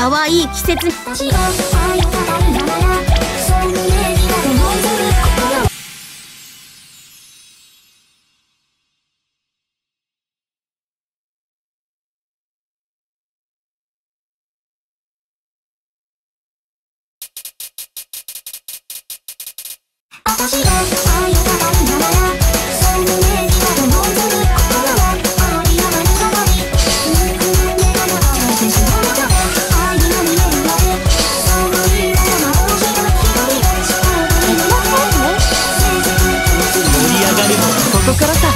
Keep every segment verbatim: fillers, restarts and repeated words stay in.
可愛い季節。 私が愛を語るならそんな目に思いずる心はあり余る限りぬくもりがなってしまった愛が見えるまでそういう幻が一人近くにいます盛り上がるのはここからさ。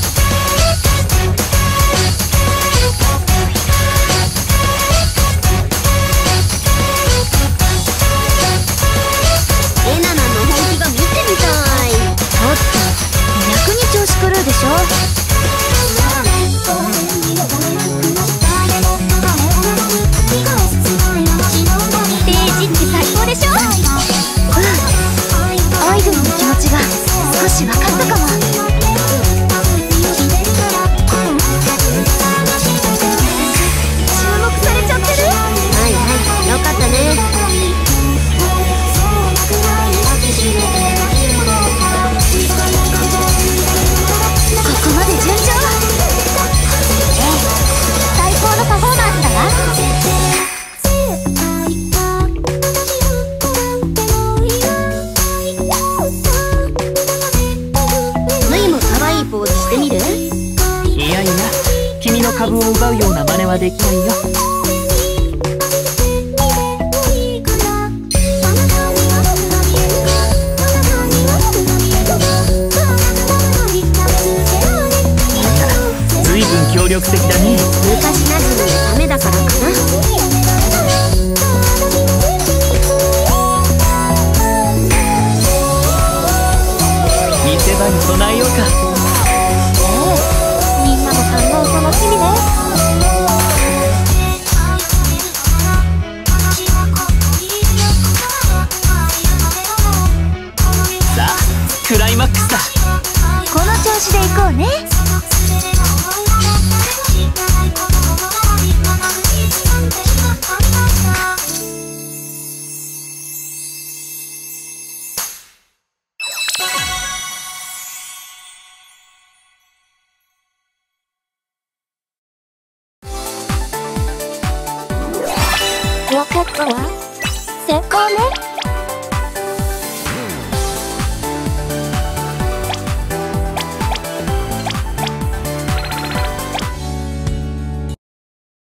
狂うでしょ。ステージって最高でしょ。うん、アイドルの気持ちが少し分かったかも。注目されちゃってる。はいはい、よかったね。ここまで順調。ええ、最高のパフォーマンスだわ。ムイも可愛いポーズしてみる？ いやいや、君の株を奪うような真似はできないよ。協力的だね。 昔なじみのためだからかな。 見せ場に備えようか。 ええ、みんなの反応楽しみね。 さあ、クライマックスだ。 この調子でいこうね。わかったわ。成功ね。